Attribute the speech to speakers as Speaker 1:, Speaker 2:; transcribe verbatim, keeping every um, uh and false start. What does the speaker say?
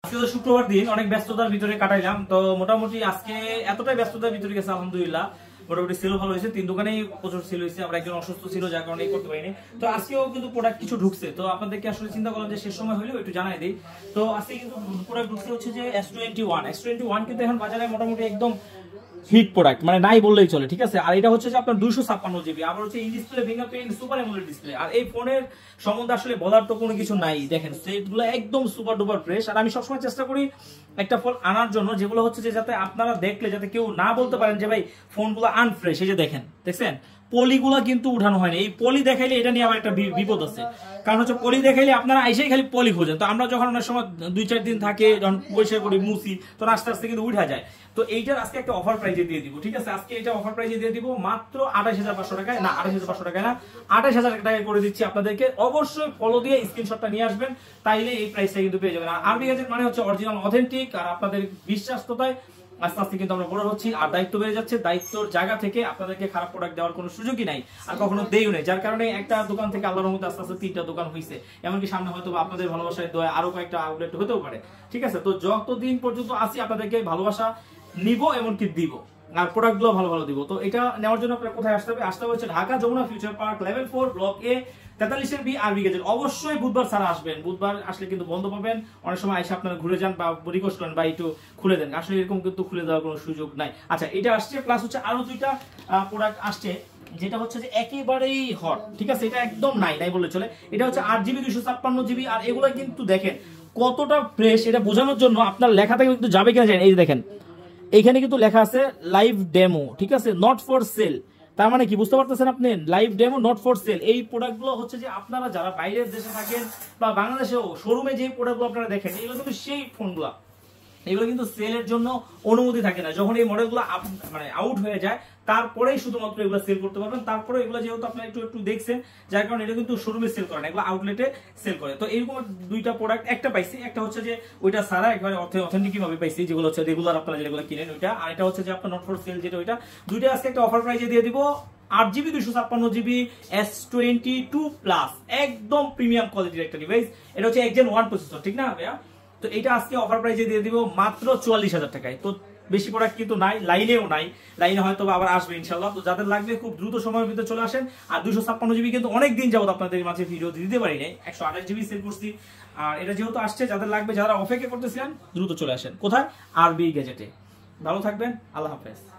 Speaker 1: আজকে তো শুক্রবার দিন, অনেক ব্যস্ততার ভিতরে কাটাইলাম। তো মোটামুটি আজকে এতটাই ব্যস্ততার ভিতরে গেছে আলহামদুলিল্লাহ, মোটামুটি সেলও ভালো হয়েছে, তিন দোকানেই প্রচুর সেল হয়েছে। আমরা একজন অসুস্থ ছিল যার কারণে করতে পারিনি। তো আজকেও কিন্তু প্রোডাক্ট কিছু ঢুকছে, তো আপনাদেরকে আসলে চিন্তা করলাম যে শেষ সময় হলেও একটু জানাই দিই। তো আজকে কিন্তু প্রোডাক্ট ঢুকছে হচ্ছে যে S twenty one S twenty one কিন্তু এখন বাজারে মোটামুটি একদম হিট প্রোডাক্ট, মানে নাই বললেই চলে, ঠিক আছে। আর এটা হচ্ছে যে আপনার দুইশো ছাপ্পান্ন জিবি, আবার হচ্ছে in display, fingerprint, super AMOLED display. আর এই ফোনের সম্বন্ধে আসলে বলার তো কোনো কিছু নাই, দেখেন সেটগুলো একদম সুপার ডুপার ফ্রেশ। আর আমি সবসময় চেষ্টা করি একটা ফোন আনার জন্য যেগুলো হচ্ছে যে যাতে আপনারা দেখলে যাতে কেউ না বলতে পারেন যে ভাই ফোনগুলো আনফ্রেশ। এই যে দেখেন, দেখছেন পলিগুলা কিন্তু উঠানো হয়নি। এই পলি দেখাইলে এটা নিয়ে আবার একটা বিপদ আছে, কারণ হচ্ছে পলি দেখাইলে আপনারা আইসেই খালি পলি খোঁজেন। তো আমরা যখন অনেক সময় দুই চার দিন থাকে, যখন পরিষ্কার করি মুছি, তখন আস্তে আস্তে কিন্তু উঠা যায়। তো এইটার আজকে একটা অফার প্রাইজে দিয়ে দিব, ঠিক আছে। আজকে এটা অফার প্রাইজে দিয়ে দিব মাত্র আঠাশ হাজার পাঁচশো টাকায়, না আঠাশ হাজার পাঁচশো টাকায় না, আঠাশ হাজার টাকায় করে দিচ্ছি আপনাদেরকে। অবশ্যই ফলো দিয়ে স্ক্রিনশটটা নিয়ে আসবেন, তাইলে এই প্রাইসটা কিন্তু পেয়ে যাবেন। আর আরবি গ্যাজেট মানে হচ্ছে অরিজিনাল, অথেন্টিক, আর আপনাদের বিশ্বাস্ততায় আস্তে আস্তে কিন্তু আমরা বড় হচ্ছি, আর দায়িত্ব বেড়ে যাচ্ছে। দায়িত্বর জায়গা থেকে আপনাদেরকে খারাপ প্রোডাক্ট দেওয়ার কোনো সুযোগই নাই, আর কখনো দেইও নেই। যার কারণে একটা দোকান থেকে আল্লাহর রহমতে আস্তে আস্তে তিনটা দোকান হয়েছে, এমনকি সামনে হয়তো আপনাদের ভালোবাসায় দয়া আরো কয়েকটা আউটলেট হতেও পারে, ঠিক আছে। তো যতদিন পর্যন্ত আসি আপনাদেরকে ভালোবাসা নিব, এমনকি দিব, আর প্রোডাক্ট গুলো ভালো ভালো দিব। তো এটা নেওয়ার জন্য আপনার কোথায় আসতে হবে? আসতে হবে হচ্ছে Dhaka Jamuna future park level four block A তেতাল্লিশের বি আরবি গ্যাজেট। অবশ্যই বুধবার ছাড়া আসবেন, বুধবার আসলে কিন্তু বন্ধ পাবেন। অনেক সময় এসে আপনারা ঘুরে যান বা রিকোয়েস্ট করেন বা একটু খুলে দেন, আসলে এরকম কিন্তু খুলে দেওয়ার কোনো সুযোগ নাই। আচ্ছা, এটা আসছে, প্লাস হচ্ছে আরো দুইটা প্রোডাক্ট আসছে যেটা হচ্ছে যে একেবারেই হট, ঠিক আছে। এটা একদম নাই নাই বললে চলে। এটা হচ্ছে আট জিবি দুইশো ছাপ্পান্ন জিবি, আর এগুলো কিন্তু দেখেন কতটা ফ্রেশ। এটা বোঝানোর জন্য আপনার লেখা থেকে কিন্তু যাবে কিনা জানেন, এই যে দেখেন এইখানে কিন্তু লেখা আছে লাইভ ডেমো, ঠিক আছে, নট ফর সেল। তার মানে কি বুঝতে পারতেছেন আপনি? Live demo not for sale. এই প্রোডাক্টগুলো হচ্ছে যে আপনারা যারা বাইরের দেশে থাকেন বা বাংলাদেশেও শোরুমে যে প্রোডাক্টগুলো আপনারা দেখেন, এগুলো কিন্তু সেই ফোনগুলো, এগুলো কিন্তু সেলের জন্য অনুমতি থাকে না। যখন এই মডেলগুলো মানে আউট হয়ে যায় তারপরেই শুধুমাত্র এগুলো সেল করতে পারবেন। তারপরে এগুলো যেহেতু আপনারা একটু একটু দেখছেন, যার কারণে এটা কিন্তু শোরুমে সেল করে না, এগুলো আউটলেটে সেল করে। তো এরকম দুইটা প্রোডাক্ট, একটা পাইছি, একটা হচ্ছে যে ওইটা সারা একবারে অথেন্টিক ভাবে পাইছি, যেগুলো হচ্ছে রেগুলার আপনারা যেগুলো কিনেন ওইটা, আর এটা হচ্ছে যে আপনার নট ফর সেল যেটা ওইটা। দুইটা আজকে একটা অফার প্রাইজে দিয়ে দিব, আট জিবি দুইশো ছাপ্পান্ন GB S twenty two plus, একদম প্রিমিয়াম কোয়ালিটির একটা ডিভাইস। এটা হচ্ছে একজন ওয়ান প্রসেসর, ঠিক না ভাইয়া? তো এটা আজকে অফার প্রাইসে দিয়ে দিব মাত্র চুয়াল্লিশ হাজার টাকায়। তো বেশি প্রোডাক্ট কিন্তু নাই, লাইনেও নাই, লাইনে হয়তো আবার আসবে ইনশাল্লাহ। তো যাদের লাগবে খুব দ্রুত সময়ের ভিতরে চলে আসেন। আর দুইশো ছাপ্পান্ন জিবি কিন্তু অনেক দিন যাবত আপনাদের মাঝে ভিডিও দিতে পারি নাই, একশো আঠাশ জিবি সেল করছি। আর এটা যেহেতু আসছে, যাদের লাগবে, যারা অপেক্ষা করতেছিলেন দ্রুত চলে আসেন। কোথায়? আরবি গ্যাজেটে। ভালো থাকবেন, আল্লাহ হাফেজ।